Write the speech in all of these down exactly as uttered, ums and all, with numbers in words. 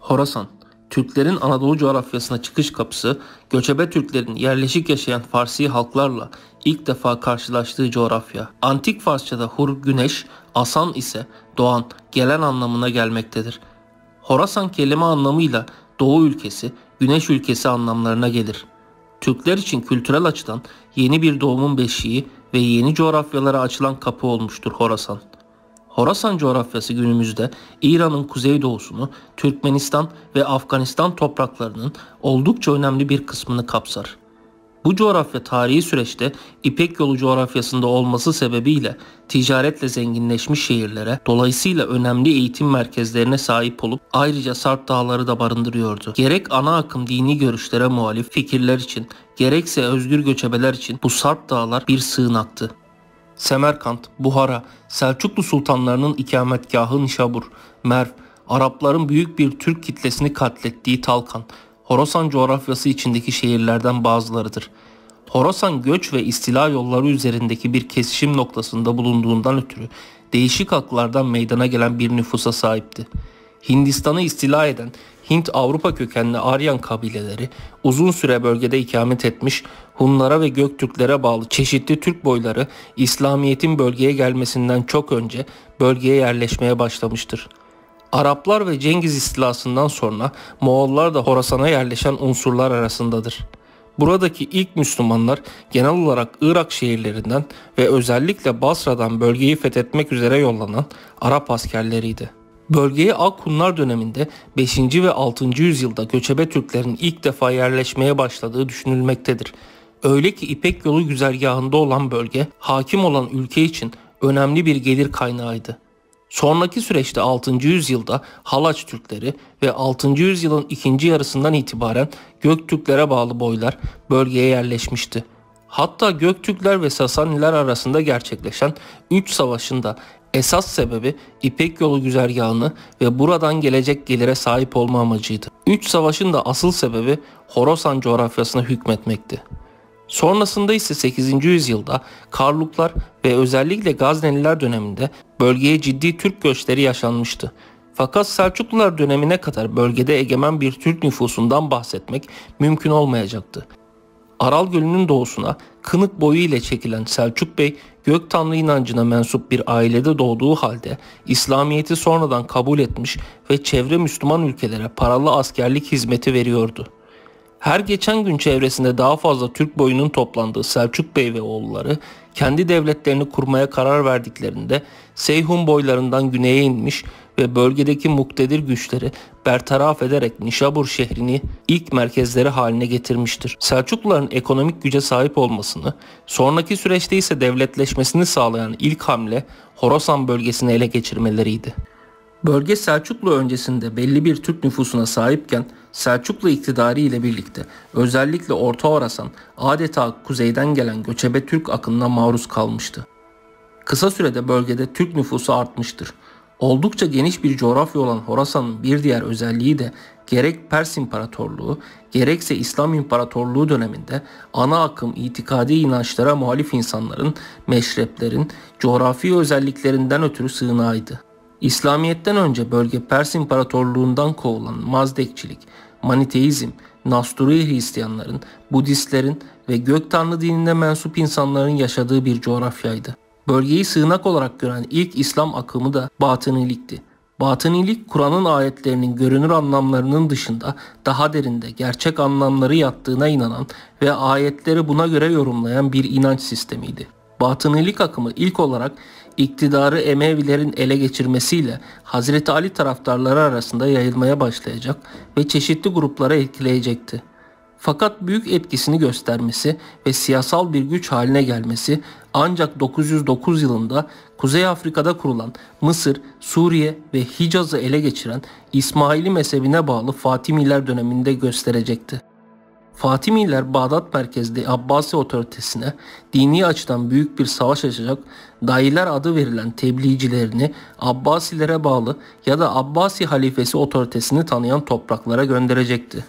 Horasan, Türklerin Anadolu coğrafyasına çıkış kapısı, göçebe Türklerin yerleşik yaşayan Farsi halklarla ilk defa karşılaştığı coğrafya. Antik Farsçada hur güneş, asan ise doğan, gelen anlamına gelmektedir. Horasan kelime anlamıyla Doğu ülkesi, Güneş ülkesi anlamlarına gelir. Türkler için kültürel açıdan yeni bir doğumun beşiği ve yeni coğrafyalara açılan kapı olmuştur Horasan. Horasan coğrafyası günümüzde İran'ın kuzeydoğusunu, Türkmenistan ve Afganistan topraklarının oldukça önemli bir kısmını kapsar. Bu coğrafya tarihi süreçte İpek Yolu coğrafyasında olması sebebiyle ticaretle zenginleşmiş şehirlere, dolayısıyla önemli eğitim merkezlerine sahip olup ayrıca Sarp Dağları da barındırıyordu. Gerek ana akım dini görüşlere muhalif fikirler için, gerekse özgür göçebeler için bu Sarp Dağlar bir sığınaktı. Semerkant, Buhara, Selçuklu sultanlarının ikametgahı Nişabur, Merv, Arapların büyük bir Türk kitlesini katlettiği Talkan, Horasan coğrafyası içindeki şehirlerden bazılarıdır. Horasan göç ve istila yolları üzerindeki bir kesişim noktasında bulunduğundan ötürü değişik halklardan meydana gelen bir nüfusa sahipti. Hindistan'ı istila eden Hint-Avrupa kökenli Aryan kabileleri uzun süre bölgede ikamet etmiş, Hunlara ve Göktürklere bağlı çeşitli Türk boyları İslamiyet'in bölgeye gelmesinden çok önce bölgeye yerleşmeye başlamıştır. Araplar ve Cengiz istilasından sonra Moğollar da Horasan'a yerleşen unsurlar arasındadır. Buradaki ilk Müslümanlar genel olarak Irak şehirlerinden ve özellikle Basra'dan bölgeyi fethetmek üzere yollanan Arap askerleriydi. Bölgeye Ak Hunlar döneminde beşinci ve altıncı yüzyılda göçebe Türklerin ilk defa yerleşmeye başladığı düşünülmektedir. Öyle ki İpek Yolu güzergahında olan bölge, hakim olan ülke için önemli bir gelir kaynağıydı. Sonraki süreçte altıncı yüzyılda Halaç Türkleri ve altıncı yüzyılın ikinci yarısından itibaren Göktürklere bağlı boylar bölgeye yerleşmişti. Hatta Göktürkler ve Sasaniler arasında gerçekleşen Üç Savaşı'nda esas sebebi İpek Yolu güzergahını ve buradan gelecek gelire sahip olma amacıydı. Üç Savaş'ın da asıl sebebi Horasan coğrafyasına hükmetmekti. Sonrasında ise sekizinci yüzyılda Karluklar ve özellikle Gazneliler döneminde bölgeye ciddi Türk göçleri yaşanmıştı. Fakat Selçuklular dönemine kadar bölgede egemen bir Türk nüfusundan bahsetmek mümkün olmayacaktı. Aral Gölü'nün doğusuna Kınık boyu ile çekilen Selçuk Bey, gök tanrı inancına mensup bir ailede doğduğu halde İslamiyet'i sonradan kabul etmiş ve çevre Müslüman ülkelere paralı askerlik hizmeti veriyordu. Her geçen gün çevresinde daha fazla Türk boyunun toplandığı Selçuk Bey ve oğulları kendi devletlerini kurmaya karar verdiklerinde Seyhun boylarından güneye inmiş ve bölgedeki muktedir güçleri bertaraf ederek Nişabur şehrini ilk merkezleri haline getirmiştir. Selçukluların ekonomik güce sahip olmasını, sonraki süreçte ise devletleşmesini sağlayan ilk hamle Horasan bölgesini ele geçirmeleriydi. Bölge Selçuklu öncesinde belli bir Türk nüfusuna sahipken Selçuklu iktidarı ile birlikte özellikle Orta Horasan adeta kuzeyden gelen göçebe Türk akınına maruz kalmıştı. Kısa sürede bölgede Türk nüfusu artmıştır. Oldukça geniş bir coğrafya olan Horasan'ın bir diğer özelliği de gerek Pers İmparatorluğu gerekse İslam İmparatorluğu döneminde ana akım itikadi inançlara muhalif insanların, meşreplerin coğrafi özelliklerinden ötürü sığınağıydı. İslamiyet'ten önce bölge Pers İmparatorluğundan kovulan Mazdekçilik, Maniteizm, Nasturi Hristiyanların, Budistlerin ve gök tanrı dinine mensup insanların yaşadığı bir coğrafyaydı. Bölgeyi sığınak olarak gören ilk İslam akımı da Batınilikti. Batınilik, Kur'an'ın ayetlerinin görünür anlamlarının dışında daha derinde gerçek anlamları yattığına inanan ve ayetleri buna göre yorumlayan bir inanç sistemiydi. Batınilik akımı ilk olarak iktidarı Emevilerin ele geçirmesiyle Hazreti Ali taraftarları arasında yayılmaya başlayacak ve çeşitli gruplara etkileyecekti. Fakat büyük etkisini göstermesi ve siyasal bir güç haline gelmesi ancak dokuz yüz dokuz yılında Kuzey Afrika'da kurulan Mısır, Suriye ve Hicaz'ı ele geçiren İsmaili mezhebine bağlı Fatimiler döneminde gösterecekti. Fatimiler Bağdat merkezli Abbasi otoritesine dini açıdan büyük bir savaş açacak, Dailer adı verilen tebliğcilerini Abbasilere bağlı ya da Abbasi halifesi otoritesini tanıyan topraklara gönderecekti.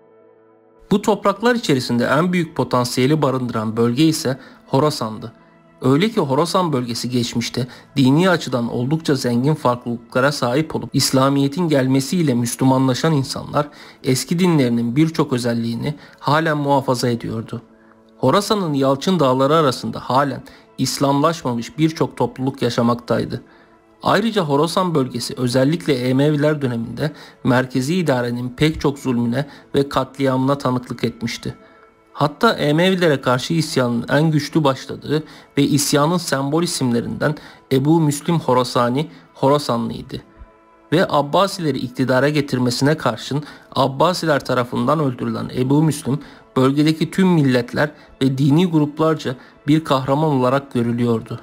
Bu topraklar içerisinde en büyük potansiyeli barındıran bölge ise Horasan'dı. Öyle ki Horasan bölgesi geçmişte dini açıdan oldukça zengin farklılıklara sahip olup İslamiyet'in gelmesiyle Müslümanlaşan insanlar eski dinlerinin birçok özelliğini halen muhafaza ediyordu. Horasan'ın Yalçın Dağları arasında halen İslamlaşmamış birçok topluluk yaşamaktaydı. Ayrıca Horasan bölgesi özellikle Emeviler döneminde merkezi idarenin pek çok zulmüne ve katliamına tanıklık etmişti. Hatta Emevilere karşı isyanın en güçlü başladığı ve isyanın sembol isimlerinden Ebu Müslim Horasani, Horasanlıydı. Ve Abbasileri iktidara getirmesine karşın Abbasiler tarafından öldürülen Ebu Müslim, bölgedeki tüm milletler ve dini gruplarca bir kahraman olarak görülüyordu.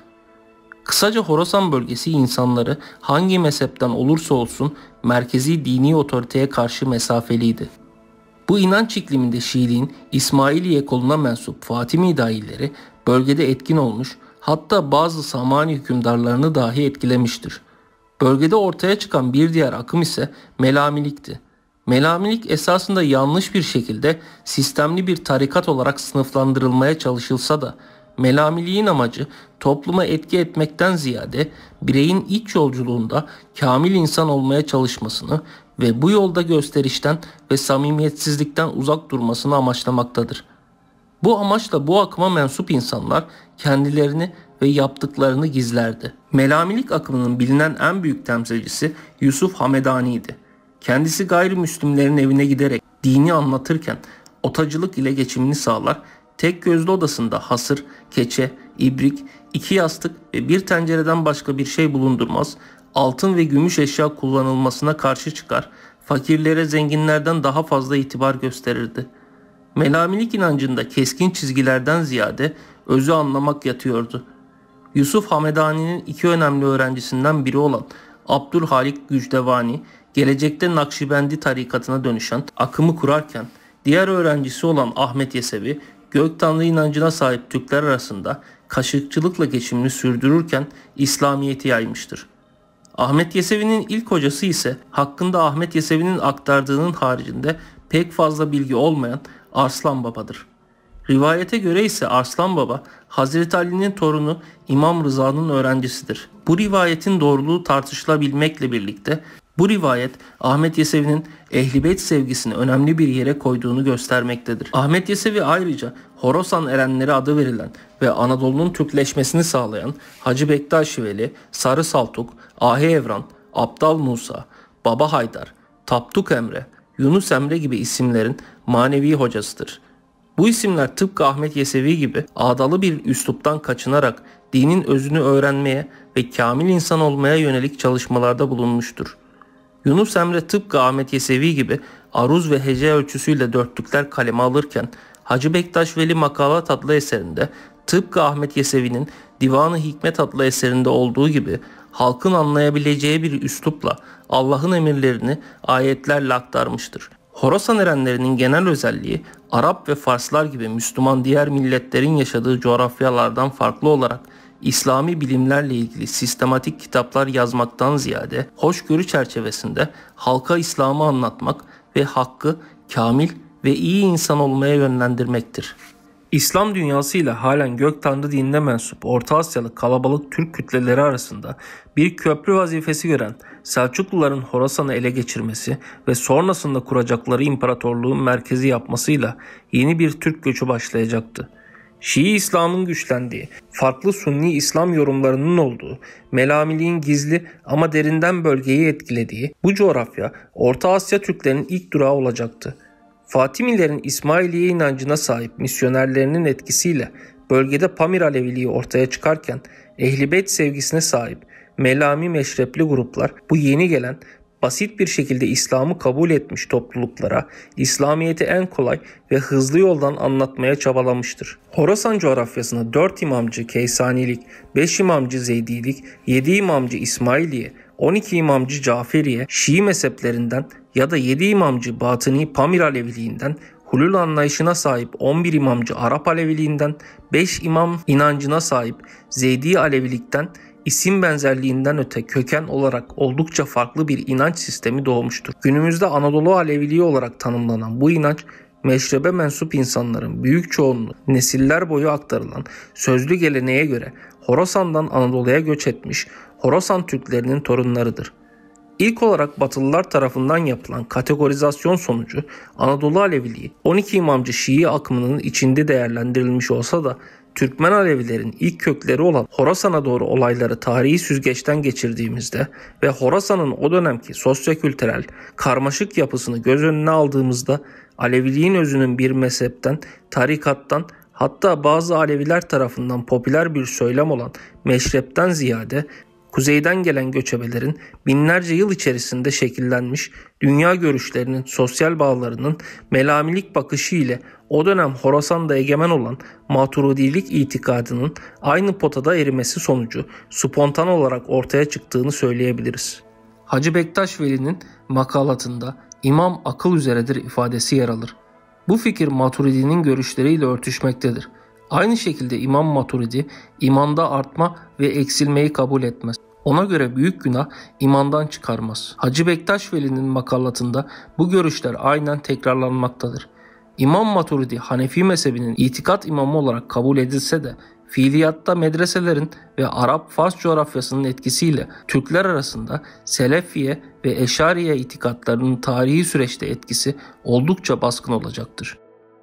Kısaca Horasan bölgesi insanları hangi mezhepten olursa olsun merkezi dini otoriteye karşı mesafeliydi. Bu inanç ikliminde Şiiliğin İsmailiye koluna mensup Fatimi dahileri bölgede etkin olmuş, hatta bazı Samani hükümdarlarını dahi etkilemiştir. Bölgede ortaya çıkan bir diğer akım ise Melamilikti. Melamilik esasında yanlış bir şekilde sistemli bir tarikat olarak sınıflandırılmaya çalışılsa da Melamiliğin amacı topluma etki etmekten ziyade bireyin iç yolculuğunda kamil insan olmaya çalışmasını ve bu yolda gösterişten ve samimiyetsizlikten uzak durmasını amaçlamaktadır. Bu amaçla bu akıma mensup insanlar kendilerini ve yaptıklarını gizlerdi. Melamilik akımının bilinen en büyük temsilcisi Yusuf Hamedani'ydi. Kendisi gayrimüslimlerin evine giderek dini anlatırken otacılık ile geçimini sağlar, tek gözlü odasında hasır, keçe, ibrik, iki yastık ve bir tencereden başka bir şey bulundurmaz, altın ve gümüş eşya kullanılmasına karşı çıkar, fakirlere zenginlerden daha fazla itibar gösterirdi. Melamilik inancında keskin çizgilerden ziyade özü anlamak yatıyordu. Yusuf Hamedani'nin iki önemli öğrencisinden biri olan Abdülhalik Gücdevani, gelecekte Nakşibendi tarikatına dönüşen akımı kurarken, diğer öğrencisi olan Ahmet Yesevi, Gök Tanrı inancına sahip Türkler arasında kaşıkçılıkla geçimini sürdürürken İslamiyet'i yaymıştır. Ahmet Yesevi'nin ilk hocası ise hakkında Ahmet Yesevi'nin aktardığının haricinde pek fazla bilgi olmayan Arslan Baba'dır. Rivayete göre ise Arslan Baba, Hazreti Ali'nin torunu İmam Rıza'nın öğrencisidir. Bu rivayetin doğruluğu tartışılabilmekle birlikte bu rivayet Ahmet Yesevi'nin Ehl-i Beyt sevgisini önemli bir yere koyduğunu göstermektedir. Ahmet Yesevi ayrıca Horasan erenleri adı verilen ve Anadolu'nun Türkleşmesini sağlayan Hacı Bektaşi Veli, Sarı Saltuk, Ahi Evran, Abdal Musa, Baba Haydar, Tapduk Emre, Yunus Emre gibi isimlerin manevi hocasıdır. Bu isimler tıpkı Ahmet Yesevi gibi ağdalı bir üsluptan kaçınarak dinin özünü öğrenmeye ve kamil insan olmaya yönelik çalışmalarda bulunmuştur. Yunus Emre tıpkı Ahmet Yesevi gibi aruz ve hece ölçüsüyle dörtlükler kaleme alırken Hacı Bektaş Veli Makalat adlı eserinde tıpkı Ahmet Yesevi'nin Divan-ı Hikmet adlı eserinde olduğu gibi halkın anlayabileceği bir üslupla Allah'ın emirlerini ayetlerle aktarmıştır. Horasan erenlerinin genel özelliği Arap ve Farslar gibi Müslüman diğer milletlerin yaşadığı coğrafyalardan farklı olarak İslami bilimlerle ilgili sistematik kitaplar yazmaktan ziyade hoşgörü çerçevesinde halka İslam'ı anlatmak ve hakkı kamil ve iyi insan olmaya yönlendirmektir. İslam dünyasıyla halen Gök Tanrı dinine mensup Orta Asyalı kalabalık Türk kütleleri arasında bir köprü vazifesi gören Selçukluların Horasan'ı ele geçirmesi ve sonrasında kuracakları imparatorluğun merkezi yapmasıyla yeni bir Türk göçü başlayacaktı. Şii İslam'ın güçlendiği, farklı Sunni İslam yorumlarının olduğu, Melamiliğin gizli ama derinden bölgeyi etkilediği bu coğrafya Orta Asya Türklerinin ilk durağı olacaktı. Fatimilerin İsmailiye inancına sahip misyonerlerinin etkisiyle bölgede Pamir Aleviliği ortaya çıkarken Ehl-i Beyt sevgisine sahip Melami meşrepli gruplar bu yeni gelen basit bir şekilde İslam'ı kabul etmiş topluluklara İslamiyet'i en kolay ve hızlı yoldan anlatmaya çabalamıştır. Horasan coğrafyasına dört imamcı Keysanilik, beş imamcı Zeydilik, yedi imamcı İsmailiye, on iki imamcı Caferiye, Şii mezheplerinden ya da yedi imamcı Batıni Pamir Aleviliğinden, hulul anlayışına sahip on bir imamcı Arap Aleviliğinden, beş imam inancına sahip Zeydi Alevilikten, isim benzerliğinden öte köken olarak oldukça farklı bir inanç sistemi doğmuştur. Günümüzde Anadolu Aleviliği olarak tanımlanan bu inanç meşrebe mensup insanların büyük çoğunluğu nesiller boyu aktarılan sözlü geleneğe göre Horasan'dan Anadolu'ya göç etmiş Horasan Türklerinin torunlarıdır. İlk olarak Batılılar tarafından yapılan kategorizasyon sonucu Anadolu Aleviliği on iki İmamcı Şii akımının içinde değerlendirilmiş olsa da Türkmen Alevilerin ilk kökleri olan Horasan'a doğru olayları tarihi süzgeçten geçirdiğimizde ve Horasan'ın o dönemki sosyokültürel karmaşık yapısını göz önüne aldığımızda Aleviliğin özünün bir mezhepten, tarikattan, hatta bazı Aleviler tarafından popüler bir söylem olan meşrepten ziyade kuzeyden gelen göçebelerin binlerce yıl içerisinde şekillenmiş dünya görüşlerinin, sosyal bağlarının melamilik bakışı ile o dönem Horasan'da egemen olan Maturidilik itikadının aynı potada erimesi sonucu spontan olarak ortaya çıktığını söyleyebiliriz. Hacı Bektaş Veli'nin makalatında İmam akıl üzeredir ifadesi yer alır. Bu fikir Maturidi'nin görüşleriyle örtüşmektedir. Aynı şekilde İmam Maturidi imanda artma ve eksilmeyi kabul etmez. Ona göre büyük günah imandan çıkarmaz. Hacı Bektaş Veli'nin makalatında bu görüşler aynen tekrarlanmaktadır. İmam Maturidi Hanefi mezhebinin itikat imamı olarak kabul edilse de fiiliyatta medreselerin ve Arap-Fars coğrafyasının etkisiyle Türkler arasında Selefiye ve Eşariye itikatlarının tarihi süreçte etkisi oldukça baskın olacaktır.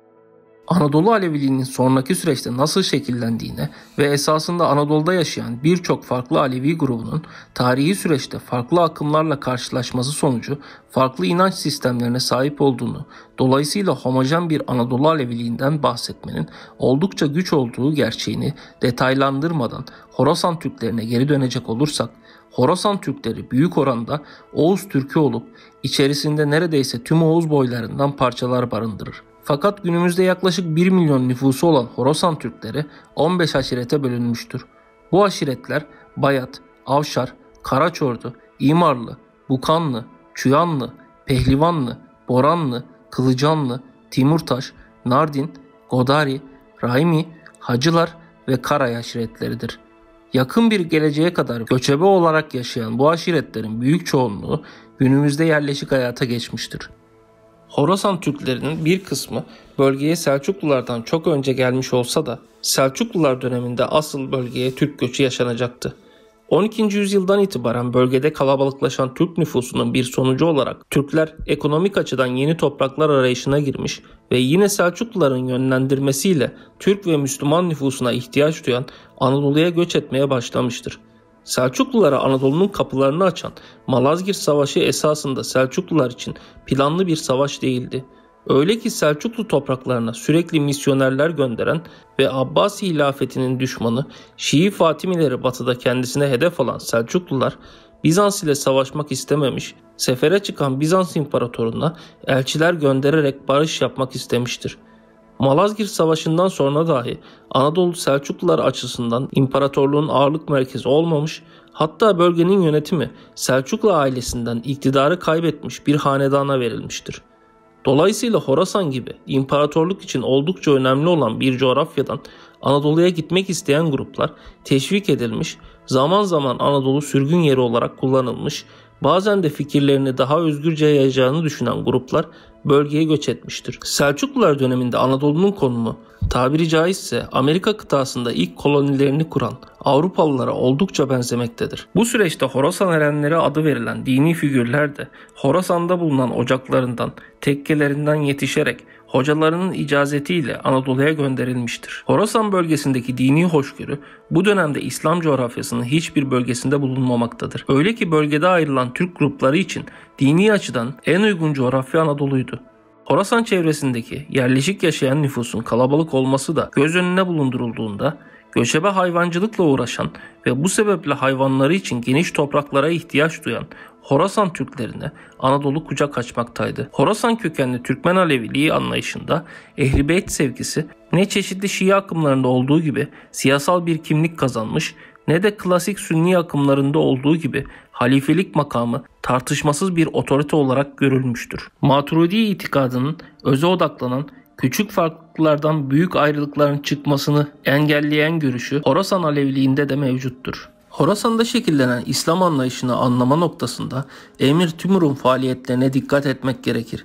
Anadolu Aleviliğinin sonraki süreçte nasıl şekillendiğine ve esasında Anadolu'da yaşayan birçok farklı Alevi grubunun tarihi süreçte farklı akımlarla karşılaşması sonucu farklı inanç sistemlerine sahip olduğunu, dolayısıyla homojen bir Anadolu Aleviliğinden bahsetmenin oldukça güç olduğu gerçeğini detaylandırmadan Horasan Türklerine geri dönecek olursak, Horasan Türkleri büyük oranda Oğuz Türkü olup içerisinde neredeyse tüm Oğuz boylarından parçalar barındırır. Fakat günümüzde yaklaşık bir milyon nüfusu olan Horasan Türkleri on beş aşirete bölünmüştür. Bu aşiretler Bayat, Avşar, Karaçordu, İmarlı, Bukanlı, Çuyanlı, Pehlivanlı, Boranlı, Kılıcanlı, Timurtaş, Nardin, Godari, Rahimi, Hacılar ve Karay aşiretleridir. Yakın bir geleceğe kadar göçebe olarak yaşayan bu aşiretlerin büyük çoğunluğu günümüzde yerleşik hayata geçmiştir. Horasan Türklerinin bir kısmı bölgeye Selçuklulardan çok önce gelmiş olsa da Selçuklular döneminde asıl bölgeye Türk göçü yaşanacaktı. on ikinci yüzyıldan itibaren bölgede kalabalıklaşan Türk nüfusunun bir sonucu olarak Türkler ekonomik açıdan yeni topraklar arayışına girmiş ve yine Selçukluların yönlendirmesiyle Türk ve Müslüman nüfusuna ihtiyaç duyan Anadolu'ya göç etmeye başlamıştır. Selçuklulara Anadolu'nun kapılarını açan Malazgirt Savaşı esasında Selçuklular için planlı bir savaş değildi. Öyle ki Selçuklu topraklarına sürekli misyonerler gönderen ve Abbasi hilafetinin düşmanı Şii Fatimileri batıda kendisine hedef alan Selçuklular Bizans ile savaşmak istememiş, sefere çıkan Bizans imparatoruna elçiler göndererek barış yapmak istemiştir. Malazgirt Savaşı'ndan sonra dahi Anadolu Selçuklular açısından imparatorluğun ağırlık merkezi olmamış, hatta bölgenin yönetimi Selçuklu ailesinden iktidarı kaybetmiş bir hanedana verilmiştir. Dolayısıyla Horasan gibi imparatorluk için oldukça önemli olan bir coğrafyadan Anadolu'ya gitmek isteyen gruplar teşvik edilmiş, zaman zaman Anadolu sürgün yeri olarak kullanılmış, bazen de fikirlerini daha özgürce yayacağını düşünen gruplar bölgeye göç etmiştir. Selçuklular döneminde Anadolu'nun konumu tabiri caizse Amerika kıtasında ilk kolonilerini kuran Avrupalılara oldukça benzemektedir. Bu süreçte Horasan erenleri adı verilen dini figürler de Horasan'da bulunan ocaklarından, tekkelerinden yetişerek hocalarının icazetiyle Anadolu'ya gönderilmiştir. Horasan bölgesindeki dini hoşgörü bu dönemde İslam coğrafyasının hiçbir bölgesinde bulunmamaktadır. Öyle ki bölgede ayrılan Türk grupları için dini açıdan en uygun coğrafya Anadolu'ydu. Horasan çevresindeki yerleşik yaşayan nüfusun kalabalık olması da göz önüne bulundurulduğunda göçebe hayvancılıkla uğraşan ve bu sebeple hayvanları için geniş topraklara ihtiyaç duyan Horasan Türklerine Anadolu kucak açmaktaydı. Horasan kökenli Türkmen Aleviliği anlayışında Ehl-i Beyt sevgisi ne çeşitli Şii akımlarında olduğu gibi siyasal bir kimlik kazanmış, ne de klasik Sünni akımlarında olduğu gibi halifelik makamı tartışmasız bir otorite olarak görülmüştür. Maturidi itikadının öze odaklanan küçük farklılıklardan büyük ayrılıkların çıkmasını engelleyen görüşü Horasan Aleviliğinde de mevcuttur. Horasan'da şekillenen İslam anlayışını anlama noktasında Emir Timur'un faaliyetlerine dikkat etmek gerekir.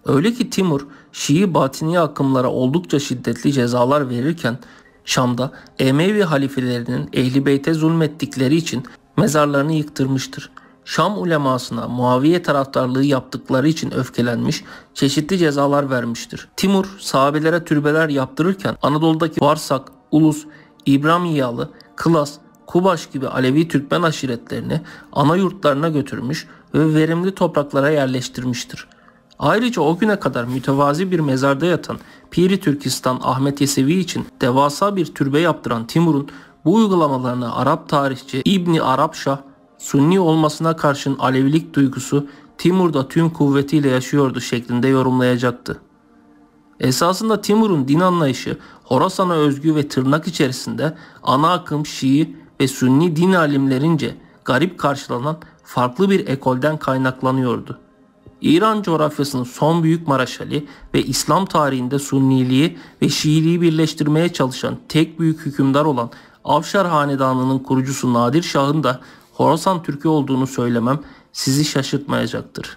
Öyle ki Timur, Şii Batini akımlara oldukça şiddetli cezalar verirken, Şam'da Emevi halifelerinin Ehl-i Beyt'e zulmettikleri için mezarlarını yıktırmıştır. Şam ulemasına Muaviye taraftarlığı yaptıkları için öfkelenmiş, çeşitli cezalar vermiştir. Timur, sahabelere türbeler yaptırırken Anadolu'daki Varsak, Ulus, İbramiyalı, Kılas, Kubaş gibi Alevi Türkmen aşiretlerini ana yurtlarına götürmüş ve verimli topraklara yerleştirmiştir. Ayrıca o güne kadar mütevazi bir mezarda yatan Piri Türkistan Ahmet Yesevi için devasa bir türbe yaptıran Timur'un bu uygulamalarını Arap tarihçi İbni Arapşah, Sunni olmasına karşın Alevilik duygusu Timur'da tüm kuvvetiyle yaşıyordu şeklinde yorumlayacaktı. Esasında Timur'un din anlayışı Horasan'a özgü ve tırnak içerisinde ana akım Şii ve Sünni din alimlerince garip karşılanan farklı bir ekolden kaynaklanıyordu. İran coğrafyasının son büyük maraşali ve İslam tarihinde Sunniliği ve Şiiliği birleştirmeye çalışan tek büyük hükümdar olan Avşar Hanedanı'nın kurucusu Nadir Şah'ın da Horasan Türk'ü olduğunu söylemem sizi şaşırtmayacaktır.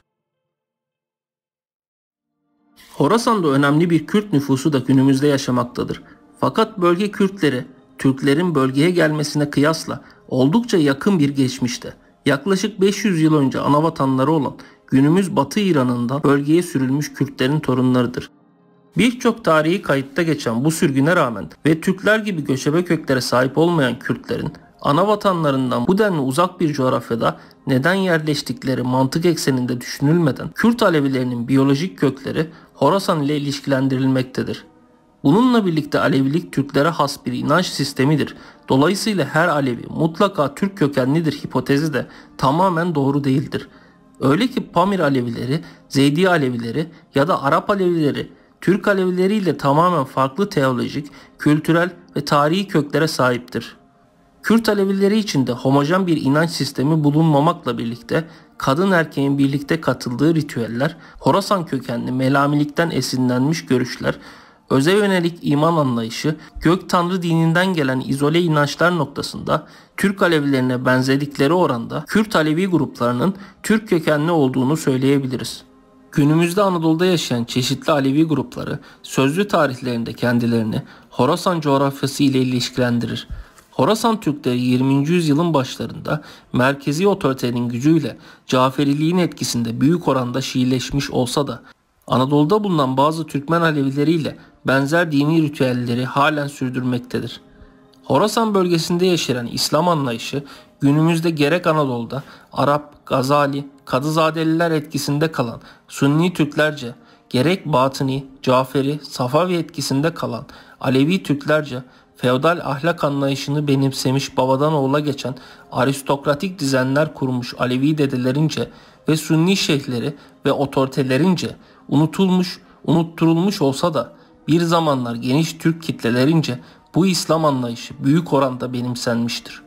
Horasan'da önemli bir Kürt nüfusu da günümüzde yaşamaktadır. Fakat bölge Kürtleri, Türklerin bölgeye gelmesine kıyasla oldukça yakın bir geçmişte, yaklaşık beş yüz yıl önce anavatanları olan günümüz Batı İran'ından bölgeye sürülmüş Kürtlerin torunlarıdır. Birçok tarihi kayıtta geçen bu sürgüne rağmen ve Türkler gibi göçebe köklere sahip olmayan Kürtlerin ana vatanlarından bu denli uzak bir coğrafyada neden yerleştikleri mantık ekseninde düşünülmeden Kürt Alevilerinin biyolojik kökleri Horasan ile ilişkilendirilmektedir. Bununla birlikte Alevilik Türklere has bir inanç sistemidir. Dolayısıyla her Alevi mutlaka Türk kökenlidir hipotezi de tamamen doğru değildir. Öyle ki Pamir Alevileri, Zeydi Alevileri ya da Arap Alevileri Türk Alevileri ile tamamen farklı teolojik, kültürel ve tarihi köklere sahiptir. Kürt Alevileri içinde homojen bir inanç sistemi bulunmamakla birlikte kadın erkeğin birlikte katıldığı ritüeller, Horasan kökenli Melamilikten esinlenmiş görüşler, öze yönelik iman anlayışı, gök tanrı dininden gelen izole inançlar noktasında Türk Alevilerine benzedikleri oranda Kürt Alevi gruplarının Türk kökenli olduğunu söyleyebiliriz. Günümüzde Anadolu'da yaşayan çeşitli Alevi grupları sözlü tarihlerinde kendilerini Horasan coğrafyası ile ilişkilendirir. Horasan Türkleri yirminci yüzyılın başlarında merkezi otoritenin gücüyle Caferiliğin etkisinde büyük oranda Şiileşmiş olsa da Anadolu'da bulunan bazı Türkmen Alevileriyle benzer dini ritüelleri halen sürdürmektedir. Horasan bölgesinde yeşeren İslam anlayışı günümüzde gerek Anadolu'da Arap, Gazali, Kadızadeliler etkisinde kalan Sünni Türklerce, gerek Batıni, Caferi, Safavi etkisinde kalan Alevi Türklerce feodal ahlak anlayışını benimsemiş babadan oğula geçen aristokratik düzenler kurmuş Alevi dedelerince ve Sünni şeyhleri ve otoritelerince unutulmuş, unutturulmuş olsa da bir zamanlar geniş Türk kitlelerince bu İslam anlayışı büyük oranda benimsenmiştir.